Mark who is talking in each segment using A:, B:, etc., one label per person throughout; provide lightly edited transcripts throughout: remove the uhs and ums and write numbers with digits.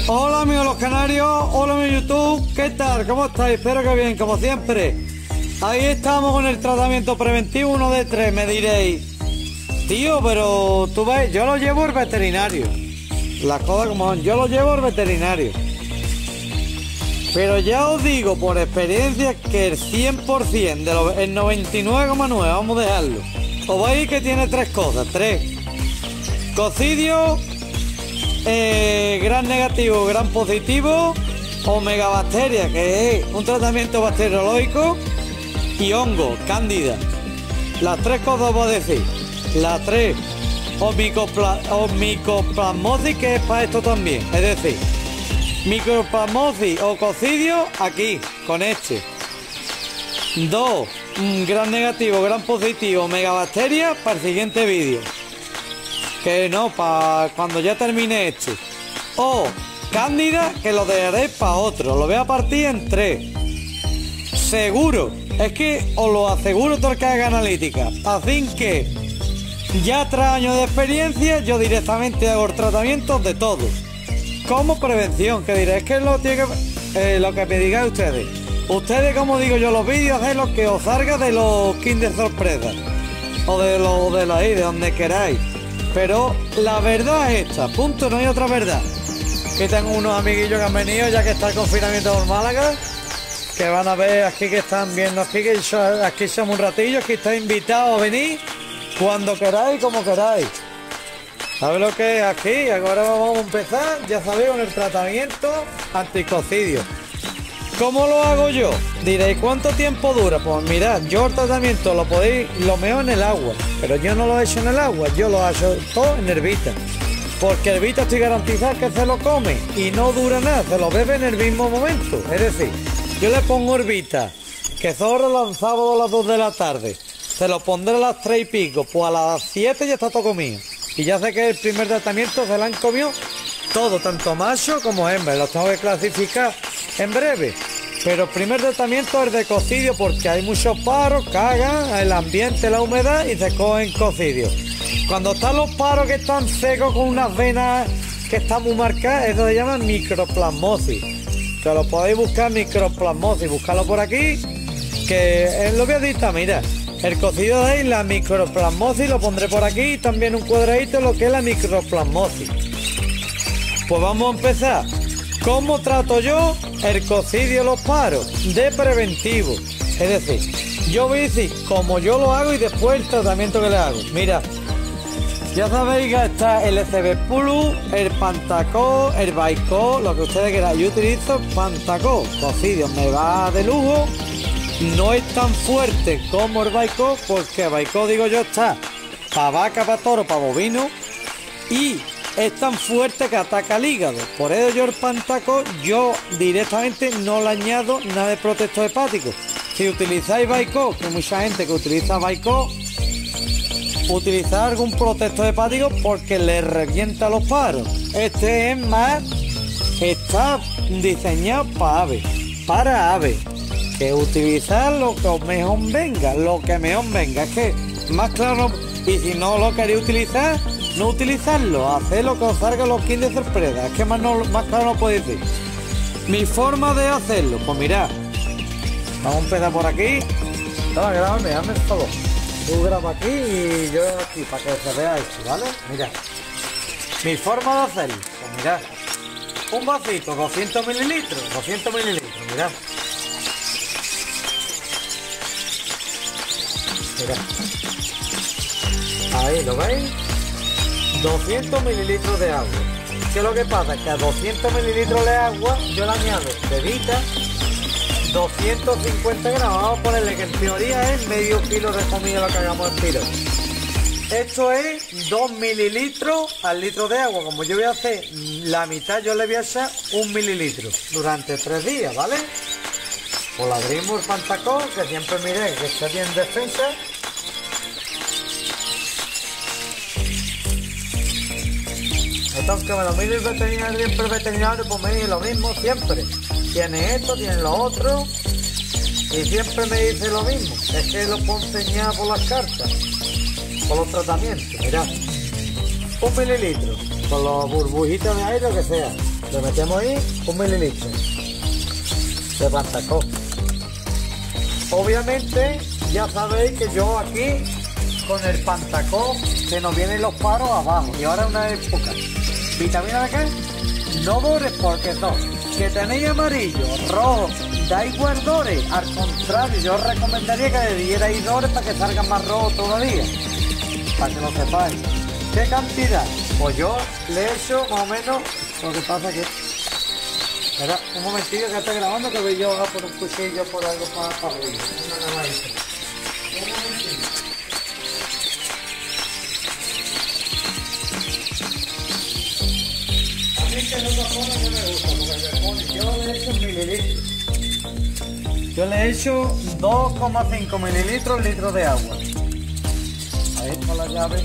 A: Hola amigos los canarios, hola amigos YouTube, ¿qué tal? ¿Cómo estáis? Espero que bien, como siempre. Ahí estamos con el tratamiento preventivo 1 de 3, me diréis. Tío, pero tú ves, yo lo llevo al veterinario. Las cosas como son, yo lo llevo al veterinario. Pero ya os digo por experiencia que el 100%, el 99,9, vamos a dejarlo. Os veis que tiene tres cosas, cocidio, gran negativo, gran positivo, omegabacteria, que es un tratamiento bacteriológico, y hongo, cándida. Las tres cosas voy a decir. Las tres, o micoplasmosis, que es para esto también, es decir, micoplasmosis o cocidio aquí, con este. Dos, gran negativo, gran positivo, megabacteria, para el siguiente vídeo. Que no, para cuando ya termine este. O cándida, que lo dejaré para otro, lo voy a partir en tres. Seguro, es que os lo aseguro todo el que haga analítica. Así que ya 3 años de experiencia, yo directamente hago tratamientos de todos. Como prevención, que diré, es que lo que me digan ustedes. Ustedes, como digo yo, los vídeos de lo que os salga de los Kinder Sorpresa. O de donde queráis. Pero la verdad es esta, punto, no hay otra verdad. Que tengo unos amiguillos que han venido, ya que está el confinamiento por Málaga, que van a ver aquí, que están viendo aquí, que aquí somos un ratillo, aquí está invitado a venir cuando queráis, como queráis. ¿Sabéis lo que es aquí? Ahora vamos a empezar, ya sabéis, con el tratamiento anticocidio. ¿Cómo lo hago yo? Diréis, ¿cuánto tiempo dura? Pues mirad, yo el tratamiento lo meo en el agua, pero yo no lo he hecho en el agua, yo lo he hecho todo en herbita. Porque herbita estoy garantizado que se lo come y no dura nada, se lo bebe en el mismo momento. Es decir, yo le pongo herbita, que zorro los sábados a las 2 de la tarde, se lo pondré a las 3 y pico, pues a las 7 ya está todo comido. Y ya sé que el primer tratamiento se lo han comido todo, tanto macho como hembra, los tengo que clasificar en breve. Pero el primer tratamiento es de cocidio, porque hay muchos paros, cagan el ambiente, la humedad, y se cogen cocidio. Cuando están los paros que están secos con unas venas que están muy marcadas, eso se llama microplasmosis. Que lo podéis buscar, microplasmosis, buscarlo por aquí, que es lo que dicta, mira. El cocidio de ahí, la microplasmosis, lo pondré por aquí, también un cuadradito, lo que es la microplasmosis. Pues vamos a empezar. ¿Cómo trato yo el cocidio, los paros? De preventivo. Es decir, yo voy a decir cómo yo lo hago y después el tratamiento que le hago. Mira, ya sabéis que está el ECB Plus, el Pantacó, el Baicó, lo que ustedes quieran. Yo utilizo Pantacó, cocidio, me va de lujo. No es tan fuerte como el Baicó, porque el Baicó, digo yo, está para vaca, para toro, para bovino, y es tan fuerte que ataca el hígado. Por eso yo el Pantacó, yo directamente no le añado nada de protector hepático. Si utilizáis Baicó, que hay mucha gente que utiliza Baicó, utilizar algún protector hepático porque le revienta los paros. Este es más, está diseñado para aves, que utilizar lo que mejor venga, es que más claro, y si no lo queréis utilizar, no utilizarlo, hacer lo que os salga los kits de sorpresa, es que más claro no puedo decir. Mi forma de hacerlo, pues mirad, vamos a empezar por aquí. Toma, grábame, hazme el favor. Tú graba aquí y yo aquí, para que se vea esto, ¿vale? Mirad, mi forma de hacerlo, pues mirad, un vasito, 200 mililitros, mirad. Mirad. Ahí, ¿lo veis? 200 mililitros de agua. ¿Qué es lo que pasa? Que a 200 mililitros de agua yo le añado bebita 250 gramos. Vamos a ponerle que en teoría es medio kilo de comida lo que hagamos en tiro. Esto es 2 mililitros al litro de agua. Como yo voy a hacer la mitad, yo le voy a echar 1 mililitro durante 3 días, ¿vale? Pues le abrimos el Pantacó, que siempre miréis que esté bien defensa. Aunque me lo mire el veterinario, siempre el veterinario, pues me dice lo mismo siempre. Tiene esto, tiene lo otro, y siempre me dice lo mismo. Es que lo puedo enseñar por las cartas, por los tratamientos. Mirad, 1 mililitro, con los burbujitas de aire, lo que sea. Le metemos ahí 1 mililitro de Pantacó. Obviamente ya sabéis que yo aquí con el Pantacó se nos vienen los paros abajo. Y ahora una época. ¿Vitamina de qué? No dores porque no. Que tenéis amarillo, rojo, da igual dores. Al contrario, yo os recomendaría que le dierais dores para que salgan más rojos todavía. Para que lo sepáis. ¿Qué cantidad? Pues yo le he hecho más o menos lo que pasa que... Espera, un momentillo que estoy grabando que voy yo a por un cuchillo por algo para abrir. Una navajita. Un momentillo. A mí que no me pone no me gusta porque me pone. Yo le he hecho mililitros. Yo le he hecho 2,5 mililitros litro de agua. Ahí está la llave.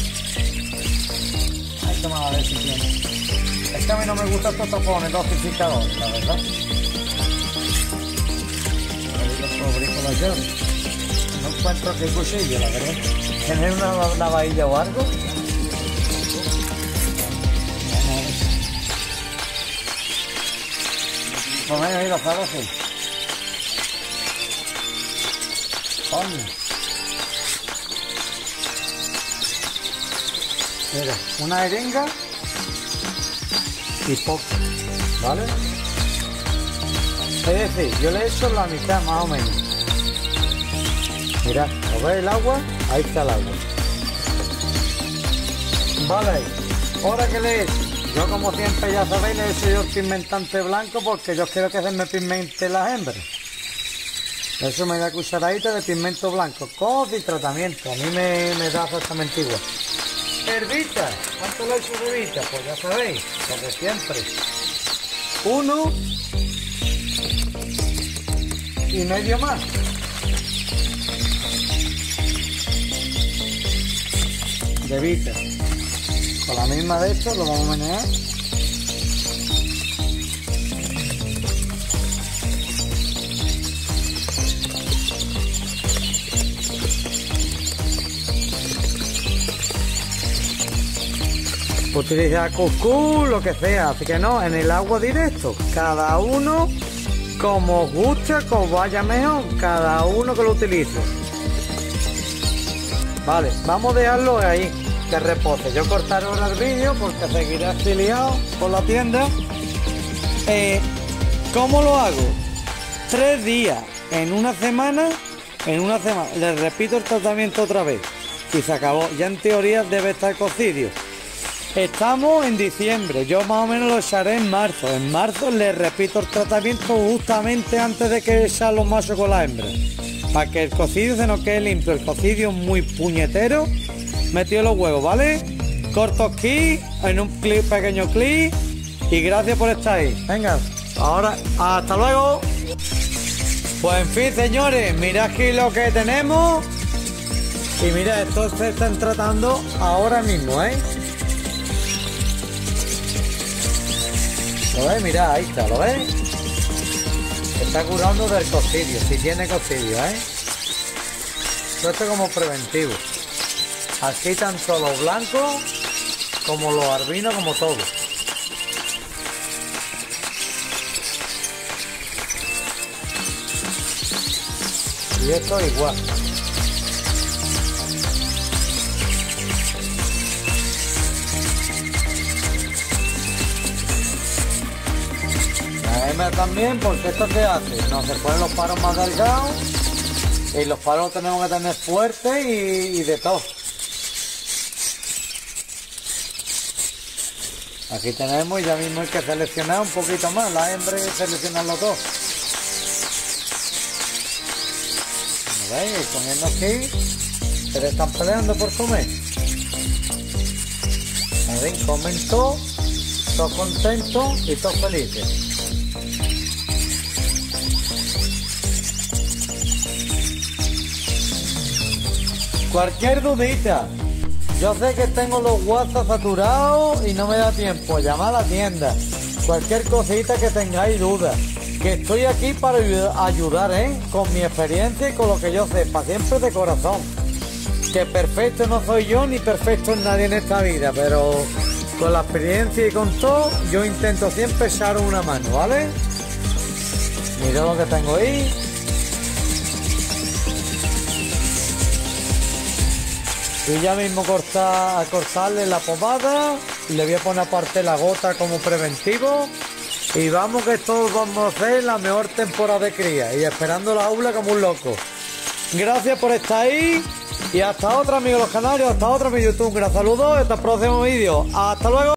A: Ahí toma a ver si tiene. Es que a mí no me gustan estos tapones dosificadores, la verdad. Ahí lo fabrico la llave. No encuentro qué cuchillo, la verdad. ¿Tener una navajilla o algo? Pues venga, ahí lo hago así. Coño. Mira, una jeringa y poco, ¿vale? Es decir, yo le he hecho la mitad más o menos. Mirad, ¿lo veis el agua? Ahí está el agua. Vale, ahora que le he hecho, yo como siempre ya sabéis, le he hecho yo el pigmentante blanco porque yo quiero que se me pigmente las hembras. Eso me da cucharadita de pigmento blanco, con y tratamiento, a mí me da exactamente igual. Herbita, ¿cuánto le he hecho de herbita? Pues ya sabéis, lo de siempre. 1,5 más. De herbita. Con la misma de esto lo vamos a menear. Utiliza cuscús, lo que sea, así que no, en el agua directo. Cada uno como os gusta, que os vaya mejor, cada uno que lo utilice. Vale, vamos a dejarlo ahí, que repose. Yo cortaré ahora el vídeo porque seguiré afiliado por la tienda. ¿Cómo lo hago? 3 días, en una semana, les repito el tratamiento otra vez. Y se acabó, ya en teoría debe estar cocido. Estamos en diciembre, yo más o menos lo echaré en marzo. En marzo les repito el tratamiento justamente antes de que echar los machos con la hembra. Para que el cocido se nos quede limpio. El cocido muy puñetero, metido los huevos, ¿vale? Corto aquí, en un pequeño clip. Y gracias por estar ahí. Venga, ahora, hasta luego. Pues en fin, señores, mirad aquí lo que tenemos. Y mira, estos se están tratando ahora mismo, ¿eh? ¿Lo ves? Mirad, ahí está, ¿lo ves? Está curando del cocidio, si tiene cocidio, ¿eh? Esto es como preventivo. Aquí tanto los blancos como los albinos, como todo. Y esto igual. La hembra también, porque esto se hace, no se ponen los paros más delgados y los paros los tenemos que tener fuertes y de todo. Aquí tenemos y ya mismo hay que seleccionar un poquito más, la hembra y seleccionarlo todo. ¿Lo veis? Comiendo aquí, se le están peleando por comer. ¿Ven? Comen todos contentos y todos felices. Cualquier dudita, yo sé que tengo los WhatsApp saturados y no me da tiempo, llama a la tienda. Cualquier cosita que tengáis dudas, que estoy aquí para ayudar, con mi experiencia y con lo que yo sepa, siempre de corazón. Que perfecto no soy yo ni perfecto es nadie en esta vida, pero con la experiencia y con todo, yo intento siempre echar una mano, ¿vale? Mira lo que tengo ahí. Y ya mismo cortarle la pomada. Y le voy a poner aparte la gota como preventivo. Y vamos que todos vamos a hacer la mejor temporada de cría. Y esperando la aula como un loco. Gracias por estar ahí. Y hasta otra, amigos los canarios. Hasta otra, mi YouTube. Un gran saludo. Hasta el próximo vídeo. Hasta luego.